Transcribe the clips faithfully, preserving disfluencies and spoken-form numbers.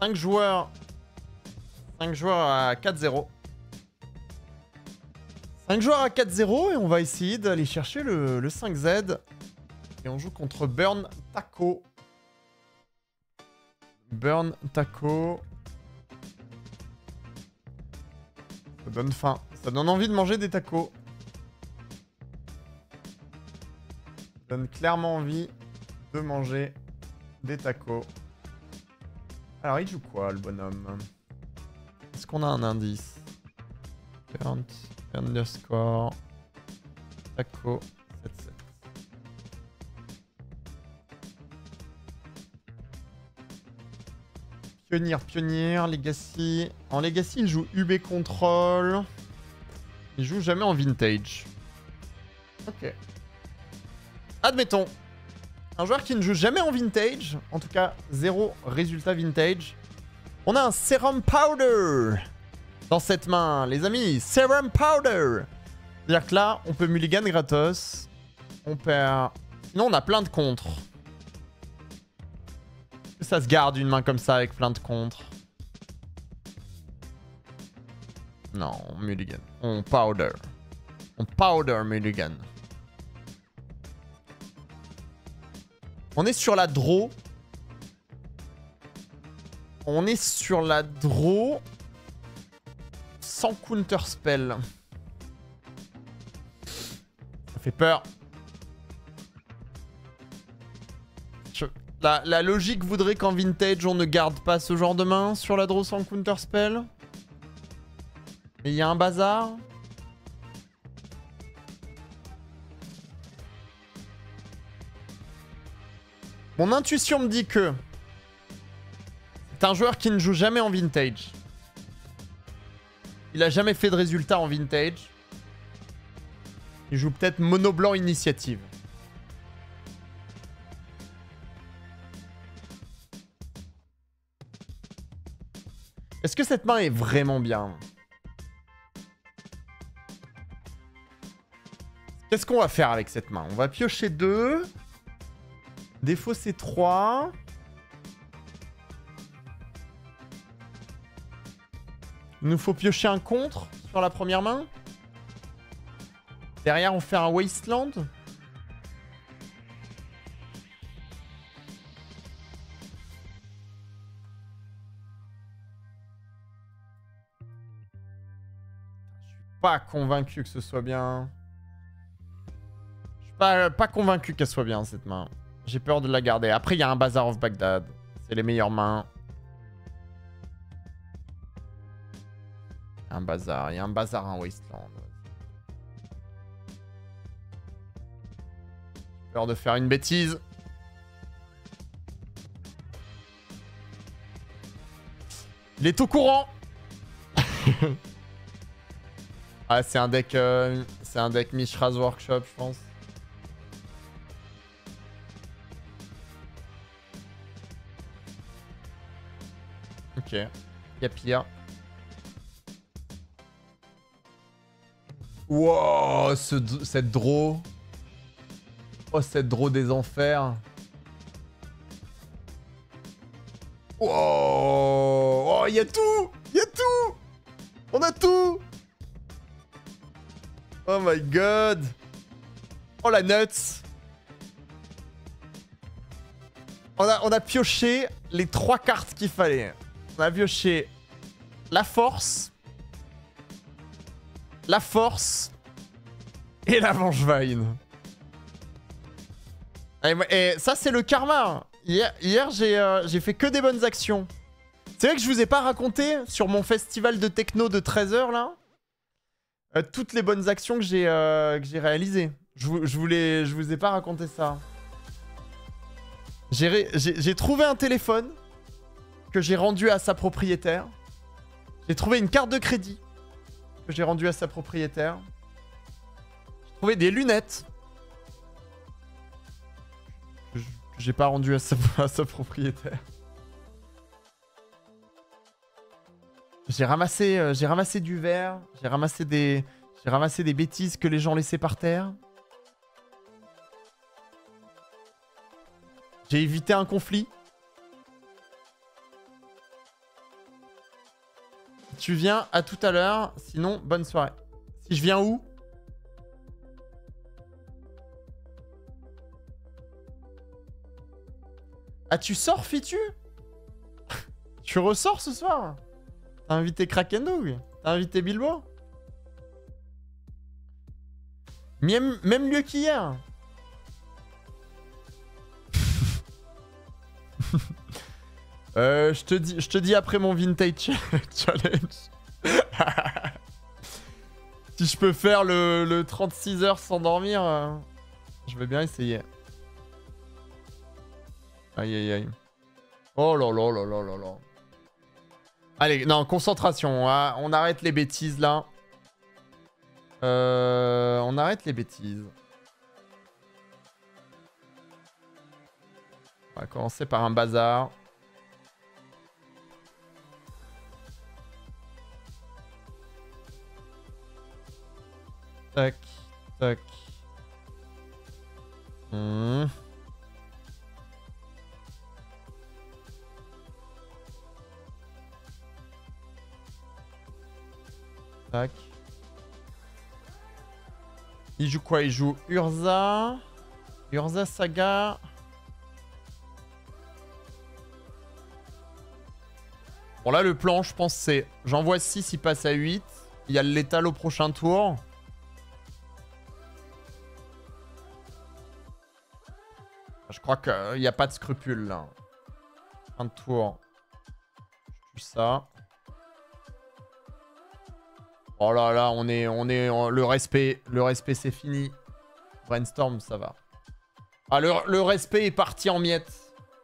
cinq joueurs. cinq joueurs à quatre zéro. cinq joueurs à quatre zéro et on va essayer d'aller chercher le, le cinq Z. Et on joue contre Burn Taco. Burn Taco. Ça donne faim. Ça donne envie de manger des tacos. Ça donne clairement envie de manger des tacos. Alors, il joue quoi, le bonhomme? Est-ce qu'on a un indice? Burn underscore taco sept sept. Pionnier, pionnier, Legacy. En Legacy, il joue U B Control. Il joue jamais en Vintage. Ok. Admettons. Un joueur qui ne joue jamais en Vintage. En tout cas, zéro résultat Vintage. On a un Serum Powder dans cette main, les amis. Serum Powder. C'est-à-dire que là, on peut mulligan gratos. On perd... Sinon, on a plein de contres. Ça se garde une main comme ça avec plein de contres. Non, on mulligan. On powder. On powder mulligan. On est sur la draw. On est sur la draw sans counter spell. Ça fait peur. Je... La, la logique voudrait qu'en Vintage, on ne garde pas ce genre de main sur la draw sans counter spell. Mais il y a un bazar. Mon intuition me dit que c'est un joueur qui ne joue jamais en Vintage. Il a jamais fait de résultat en Vintage. Il joue peut-être mono blanc initiative. Est-ce que cette main est vraiment bien? Qu'est-ce qu'on va faire avec cette main? On va piocher deux. Défausser trois. Il nous faut piocher un contre sur la première main. Derrière, on fait un Wasteland. Je suis pas convaincu que ce soit bien. Je suis pas, pas convaincu qu'elle soit bien, cette main. J'ai peur de la garder. Après, il y a un Bazaar of Baghdad. C'est les meilleures mains. Un bazar. Il y a un bazar, un Wasteland. J'ai peur de faire une bêtise. Il est au courant. Ah, c'est un deck... Euh, c'est un deck Mishra's Workshop, je pense. Ok. Il y a pire. Wow, ce, cette draw. Oh, cette draw des enfers. Wow. Oh, il y a tout. Il y a tout. On a tout. Oh my god. Oh, la nuts. On a, on a pioché les trois cartes qu'il fallait. On a pioché la force, la force et la Vengevine. Et, et ça, c'est le karma. Hier, hier j'ai euh, j'ai fait que des bonnes actions. C'est vrai que je vous ai pas raconté sur mon festival de techno de treize heures là, euh, toutes les bonnes actions que j'ai euh, que j'ai réalisées. Je, je, voulais, je vous ai pas raconté ça. J'ai trouvé un téléphone que j'ai rendu à sa propriétaire. J'ai trouvé une carte de crédit que j'ai rendue à sa propriétaire. J'ai trouvé des lunettes que j'ai pas rendues à sa, à sa propriétaire. J'ai ramassé, euh, j'ai ramassé du verre. J'ai ramassé des, j'ai ramassé des bêtises que les gens laissaient par terre. J'ai évité un conflit. Tu viens à tout à l'heure. Sinon, bonne soirée. Si je viens où? Ah, tu sors, Fitu? Tu ressors ce soir? T'as invité Krakendog? T'as invité Bilbo? Même, même lieu qu'hier. euh, je te dis, je te dis après mon vintage challenge. Si je peux faire le, le trente-six heures sans dormir, euh, je vais bien essayer. Aïe aïe aïe. Oh là là là là là là. Allez, non, concentration. Hein. On arrête les bêtises là. Euh, on arrête les bêtises. On va commencer par un bazar. Tac, tac. Hmm. Tac. Il joue quoi? Il joue Urza. Urza Saga. Bon là le plan je pense c'est... J'envoie six, il passe à huit. Il y a le létal au prochain tour. Je crois qu'il n'y a pas de scrupule là. Un tour. Je tue ça. Oh là là, on est, on est, on, le respect, le respect c'est fini. Brainstorm, ça va. Ah, le, le respect est parti en miettes.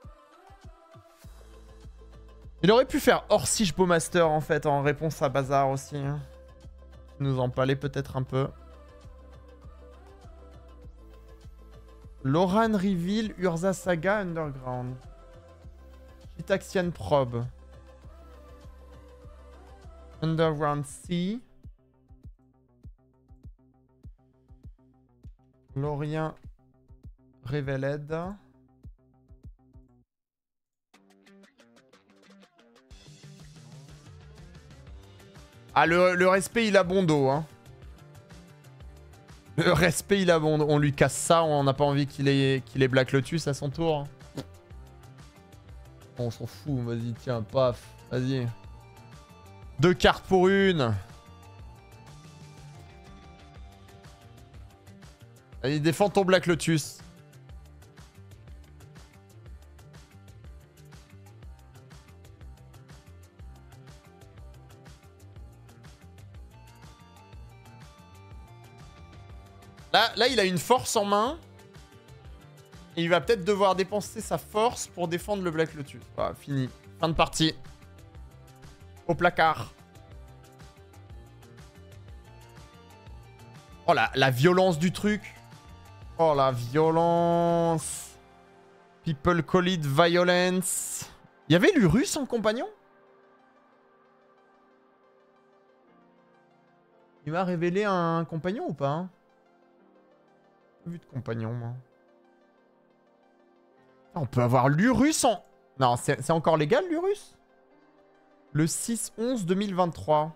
Il aurait pu faire Orsish Bowmaster en fait, en réponse à Bazar aussi. Hein. Nous en parlait peut-être un peu. Loran Reveal, Urza Saga, Underground. Gitaxian Probe. Underground C. Lorien Revealed. Ah, le, le respect, il a bon dos, hein. Le respect, il a bon dos. On lui casse ça, on n'a pas envie qu'il ait, qu'il ait Black Lotus à son tour. On s'en fout, vas-y, tiens, paf, vas-y. Deux cartes pour une. Allez, défends ton Black Lotus. Là, là, il a une force en main. Et il va peut-être devoir dépenser sa force pour défendre le Black Lotus. Voilà, fini. Fin de partie. Au placard. Oh, la, la violence du truc. Oh, la violence. People call it violence. Il y avait l'Urus en compagnon? Il m'a révélé un compagnon ou pas hein? Vu de compagnon, moi. On peut avoir l'Urus en... Non, c'est encore légal, l'Urus? Le six onze deux mille vingt-trois.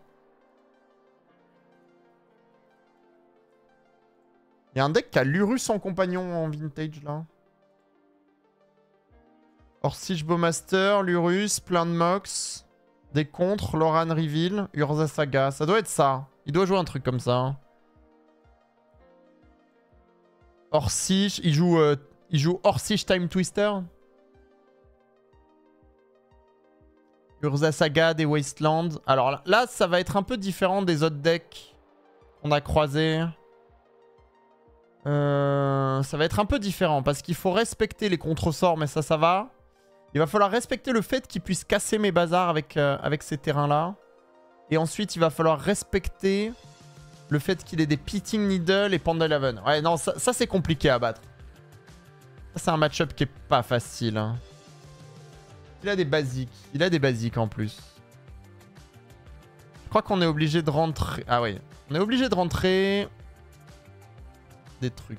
Il y a un deck qui a l'Urus en compagnon en vintage, là. Orsish Bowmaster, l'Urus, plein de Mox. Des contres, Loran Reveal, Urza Saga. Ça doit être ça. Il doit jouer un truc comme ça. Orsish, il joue, euh, il joue Orsish Time Twister. Urza Saga, des Wastelands. Alors là, ça va être un peu différent des autres decks qu'on a croisés. Euh, ça va être un peu différent parce qu'il faut respecter les contre-sorts, mais ça, ça va. Il va falloir respecter le fait qu'il puisse casser mes bazars avec, euh, avec ces terrains-là. Et ensuite, il va falloir respecter le fait qu'il ait des Pitting Needle et Pandalaven. Ouais, non, ça, ça c'est compliqué à battre. Ça, c'est un match-up qui est pas facile. Hein. Il a des basiques. Il a des basiques en plus. Je crois qu'on est obligé de rentrer... Ah oui. On est obligé de rentrer... des trucs.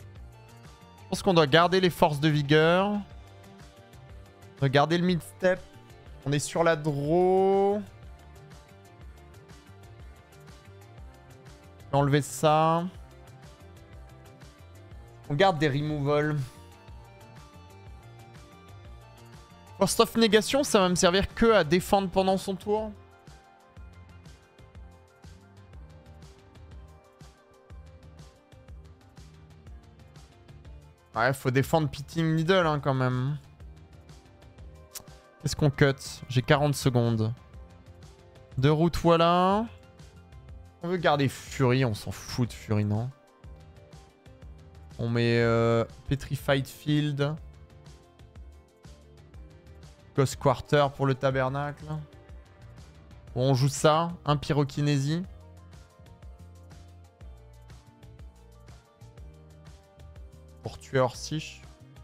Je pense qu'on doit garder les forces de vigueur. On doit garder le mid-step. On est sur la draw. Je vais enlever ça. On garde des removals. Force of Négation, ça va me servir que à défendre pendant son tour. Ouais, faut défendre Pitting Needle hein, quand même. Qu'est-ce qu'on cut? J'ai quarante secondes. Deux routes, voilà. On veut garder Fury, on s'en fout de Fury, non? On met euh, Petrified Field. Ghost Quarter pour le tabernacle. Bon, on joue ça. Un pyrokinésie. Pour tuer Orsish.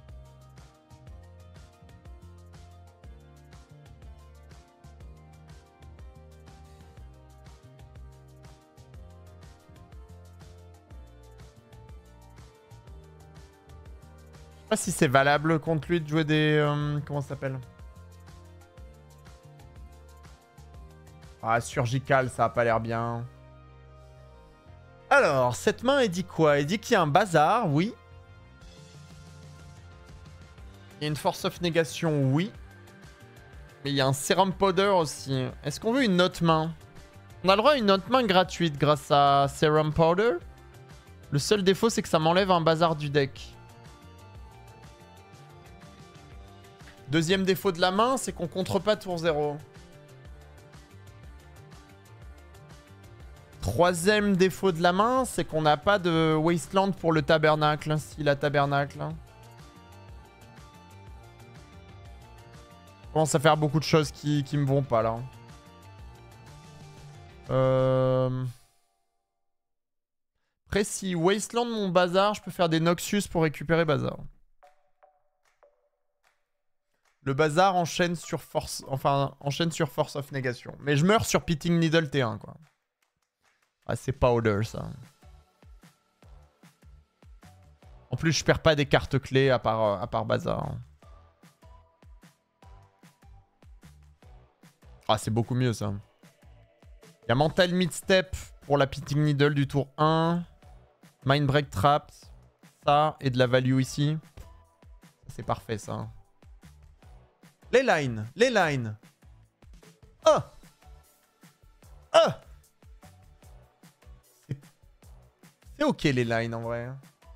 Je sais pas si c'est valable contre lui de jouer des... Euh, comment ça s'appelle? Ah, surgical, ça a pas l'air bien. Alors, cette main, elle dit quoi? Elle dit qu'il y a un bazar, oui. Il y a une Force of Négation, oui. Mais il y a un Serum Powder aussi. Est-ce qu'on veut une autre main? On a le droit à une autre main gratuite grâce à Serum Powder. Le seul défaut, c'est que ça m'enlève un bazar du deck. Deuxième défaut de la main, c'est qu'on contre pas tour zéro. Troisième défaut de la main, c'est qu'on n'a pas de Wasteland pour le tabernacle. Si la tabernacle. Je commence à faire beaucoup de choses qui, qui me vont pas là. Euh... Après, si Wasteland mon bazar, je peux faire des Noxus pour récupérer bazar. Le bazar enchaîne sur force, enfin enchaîne sur Force of Négation. Mais je meurs sur Pitting Needle T un quoi. Ah, c'est powder ça. En plus, je perds pas des cartes clés à part, à part bazar. Ah, c'est beaucoup mieux ça. Il y a Mental Midstep pour la Pitting Needle du tour un. Mindbreak Traps. Ça et de la value ici. C'est parfait ça. Les lines, les lines. Ah Ah C'est ok les lines en vrai.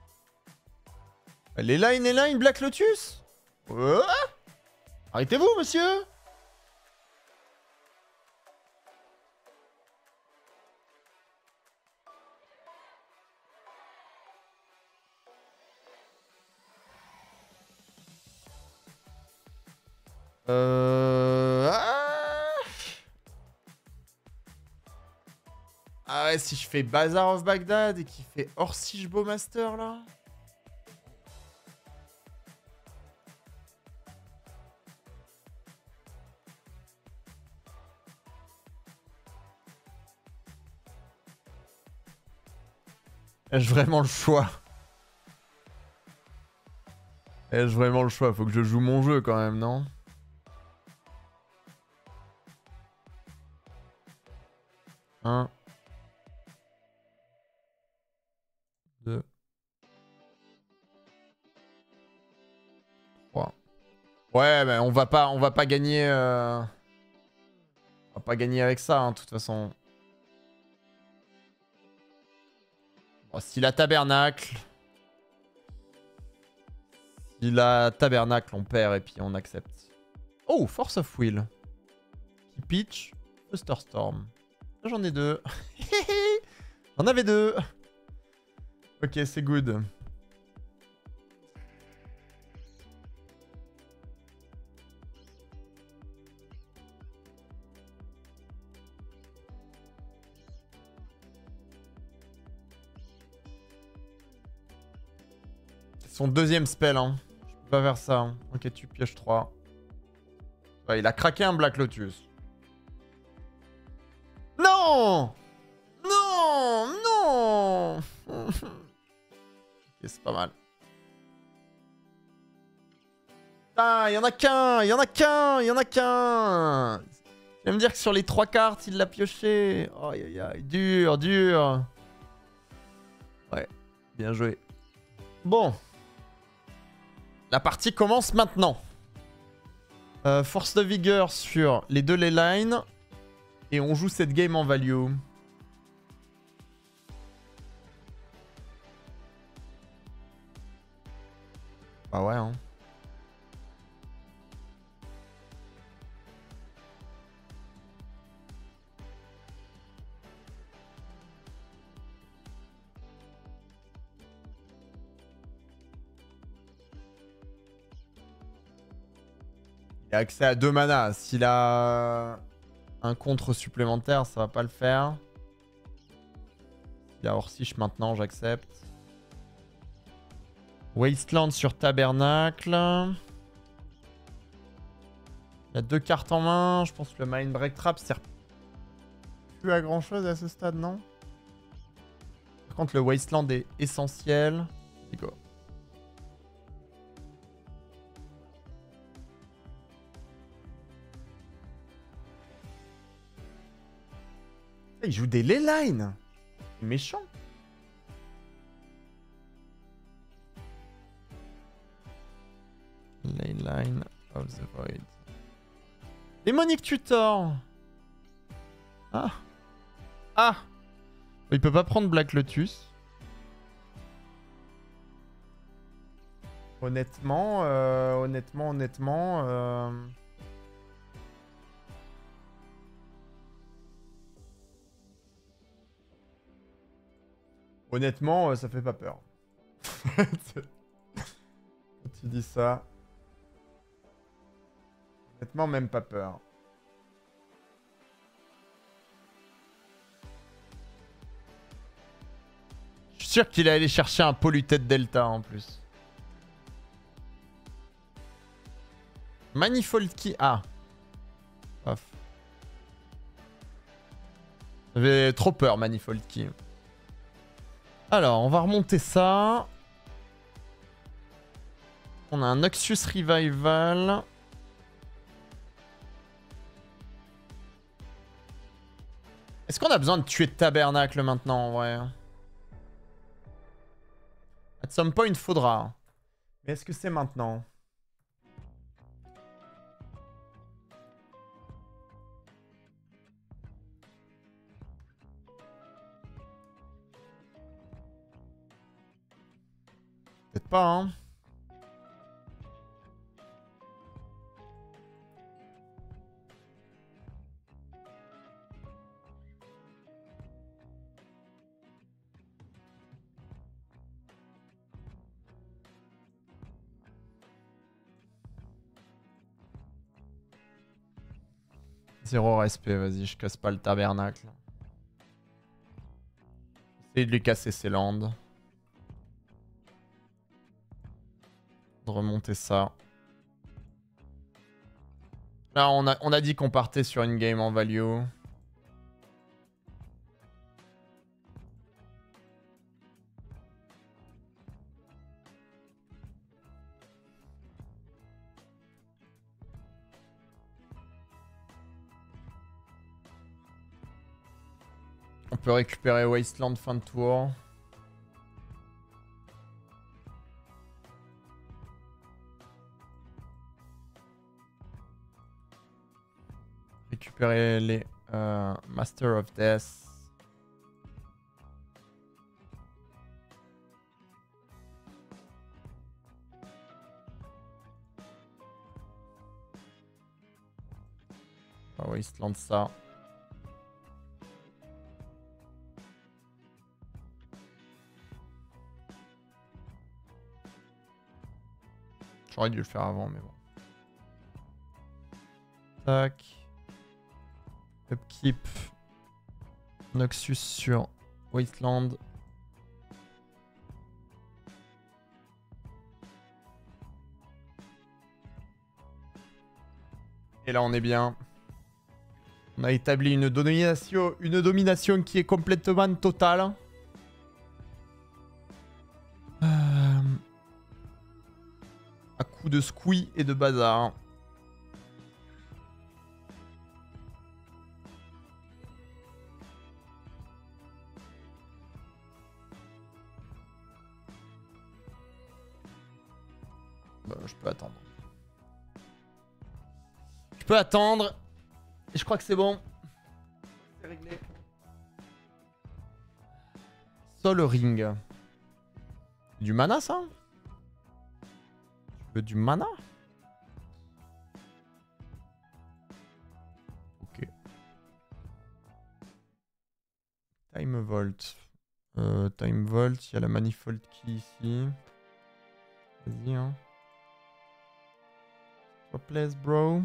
Les lines, les lines, Black Lotus. Ouais. Arrêtez-vous monsieur. Euh... Ah, ah ouais, si je fais Bazaar of Baghdad et qu'il fait Orsish Bowmaster là. Ai-je vraiment le choix? Ai-je vraiment le choix? Faut que je joue mon jeu quand même, non? Un. Deux. Trois. Ouais, mais on va pas, on va pas gagner... Euh... On va pas gagner avec ça, hein, de toute façon. Bon, si la tabernacle... Si la tabernacle, on perd et puis on accepte. Oh, Force of Will. Qui pitch Buster Storm. J'en ai deux. J'en avais deux. Ok, c'est good. Son deuxième spell, hein. Je peux pas faire ça. Hein. Ok, tu pièges trois. Ouais, il a craqué un Black Lotus. Non! Non! Non! Ok, c'est pas mal. Putain, il y en a qu'un, il y en a qu'un, il y en a qu'un. Tu vas me dire que sur les trois cartes, il l'a pioché. Oh, aïe, aïe, aïe, dur, dur. Ouais, bien joué. Bon. La partie commence maintenant. Euh, force de vigueur sur les deux ley lines. Et on joue cette game en value. Bah ouais, hein. Il a accès à deux manas. S'il a un contre supplémentaire, ça va pas le faire. Il a Orsish maintenant, j'accepte. Wasteland sur Tabernacle. Il y a deux cartes en main. Je pense que le Mind Break Trap sert plus à grand chose à ce stade, non? Par contre, le Wasteland est essentiel. Let's go. Il joue des ley lines. Méchant. Ley line of the void. Démonic Tutor. Ah. Ah. Il peut pas prendre Black Lotus. Honnêtement, euh, honnêtement, honnêtement... Euh... Honnêtement, euh, ça fait pas peur. Quand tu dis ça... Honnêtement, même pas peur. Je suis sûr qu'il est allé chercher un Polluted Delta en plus. Manifold Key. Ah. Off. J'avais trop peur, Manifold Key. Alors, on va remonter ça. On a un Noxus Revival. Est-ce qu'on a besoin de tuer Tabernacle maintenant, en vrai? At some point, il faudra. Mais est-ce que c'est maintenant? Peut-être pas, hein. Zéro respect, vas-y, je casse pas le tabernacle. Essaye de lui casser ses landes. De remonter ça. Là, on a, on a dit qu'on partait sur une game en value. On peut récupérer Wasteland fin de tour. Récupérer les euh, Master of Death. On va Wasteland ça. J'aurais dû le faire avant, mais bon. Tac. Upkeep. Noxus sur Wasteland. Et là, on est bien. On a établi une domination, une domination qui est complètement totale. Euh... À coup beaucoup de squee et de bazar. Bah, je peux attendre. Je peux attendre. Et je crois que c'est bon. C'est réglé. Sol Ring. Du mana, ça? Tu veux du mana? Ok. Time Vault. Euh, Time Vault, il y a la Manifold Key ici. Vas-y, hein. Place, bro.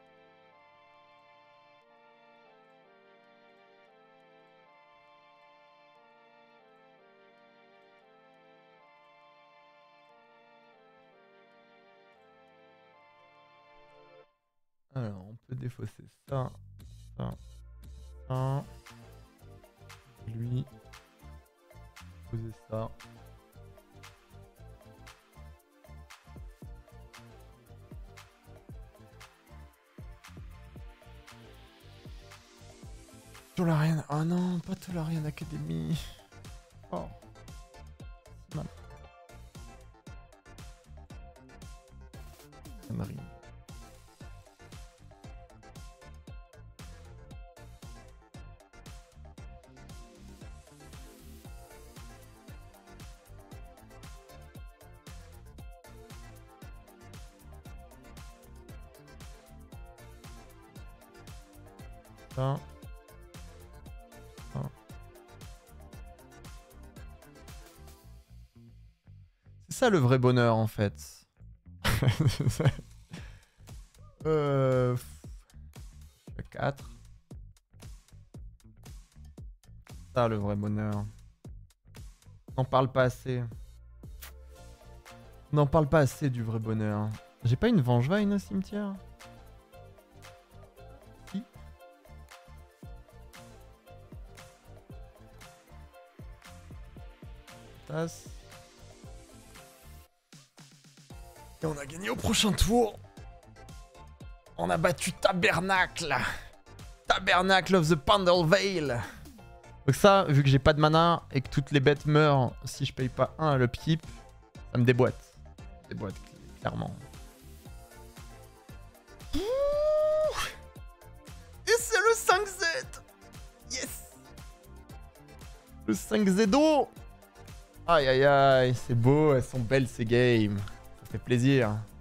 Alors, on peut défausser ça, ça, ça. Lui, poser ça. Tolarian. Oh non, pas Tolarian Academy. Oh. Mal. Connerie. Ça. C'est ça le vrai bonheur en fait. euh... quatre. C'est ça le vrai bonheur. N'en parle pas assez. N'en parle pas assez du vrai bonheur. J'ai pas une Vengevine au cimetière? Si. Tasse. Et on a gagné au prochain tour. On a battu Tabernacle. Tabernacle of the Pandal Vale. Donc ça, vu que j'ai pas de mana et que toutes les bêtes meurent si je paye pas un à l'upkeep, ça me déboîte. Ça me déboîte, clairement. Ouh, et c'est le cinq Z. Yes. Le cinq Z d'eau. Aïe aïe aïe, c'est beau, elles sont belles ces games. Ça fait plaisir.